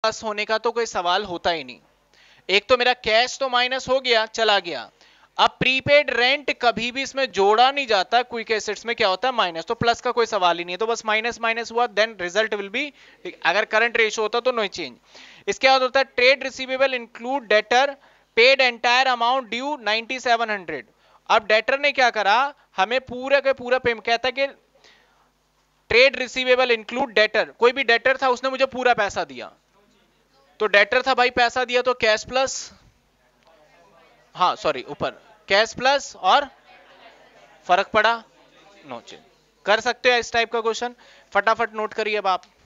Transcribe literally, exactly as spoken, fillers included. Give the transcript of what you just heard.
Plus होने का तो कोई सवाल होता ही नहीं। एक तो मेरा कैश तो माइनस हो गया, चला गया। अब प्रीपेड रेंट कभी भी इसमें जोड़ा नहीं जाता, क्विक एसेट्स में क्या होता है माइनस, तो प्लस का कोई सवाल ही नहीं है, तो बस माइनस माइनस हुआ, देन रिजल्ट विल बी, अगर करंट रेशियो होता तो नो चेंज। इसके बाद होता है trade receivable include debtor paid entire amount due ninety seven hundred. अब डेटर ने क्या करा, हमें पूरा के पूरा पेमेंट, कहता है कि ट्रेड रिसीवेबल इंक्लूड डेटर, कोई भी डेटर था उसने मुझे पूरा पैसा दिया, तो डेटर था भाई पैसा दिया तो कैश प्लस, हाँ सॉरी ऊपर कैश प्लस और फर्क पड़ा नो चेंज। कर सकते हो इस टाइप का क्वेश्चन, फटाफट नोट करिए अब आप।